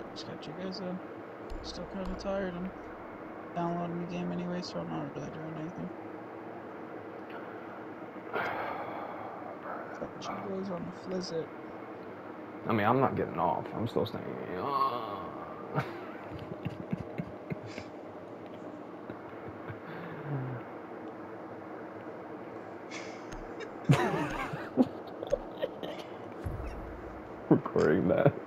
Just got you guys still kind of tired and downloading the game anyway, so I'm not really doing anything. Got you guys on the flizzit. I mean, I'm not getting off. I'm still staying. Recording that.